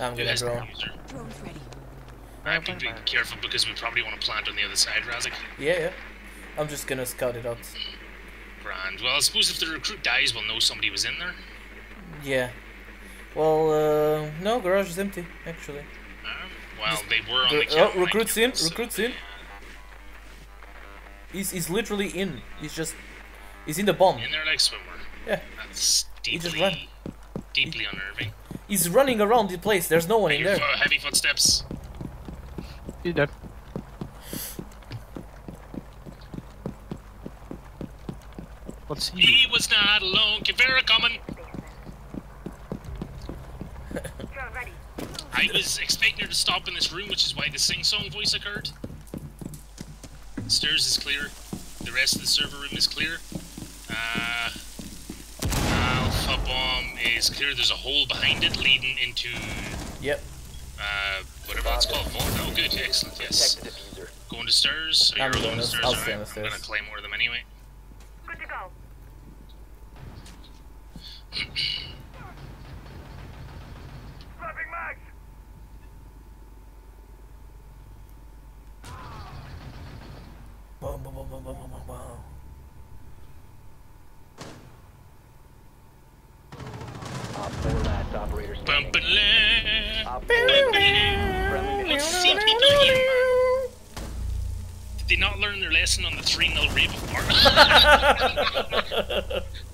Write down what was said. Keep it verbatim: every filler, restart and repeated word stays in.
I'm Who gonna has the drone. user? Drone's ready. Alright, be, be careful because we probably want to plant on the other side, Razik. Yeah, yeah. I'm just gonna scout it out. Grand. Well, I suppose if the recruit dies, we'll know somebody was in there. Yeah. Well, uh, no, garage is empty, actually. Um, well, Just they were on the- the camera. oh, recruit's in, so, recruit's in. He's, he's literally in. He's just... He's in the bomb. In there like swimwear. Yeah. That's He just deeply, ran. deeply unnerving. He's running around the place. There's no one in Heavy, there. fo- heavy footsteps. He's dead. What's he? He was not alone. Kivera coming. Drone ready. I was expecting her to stop in this room, which is why the sing-song voice occurred. Stairs is clear. The rest of the server room is clear. Uh, Alpha Bomb is clear. There's a hole behind it leading into... Yep. Uh, whatever it's called. Vault. Oh, good. Excellent. Yes. Going to stairs. So I'm you're going going to to- stairs. I'll Alright. stay on the I'm stairs. going to claim more of them anyway. Good to go. Dropping mags. Boom, boom, boom, boom, boom, boom, boom, boom. Op four last operator standing. Bum-ba-la. Op four friendly What's mission the successful. people here? Did they not learn their lesson on the three nil rave of Martin?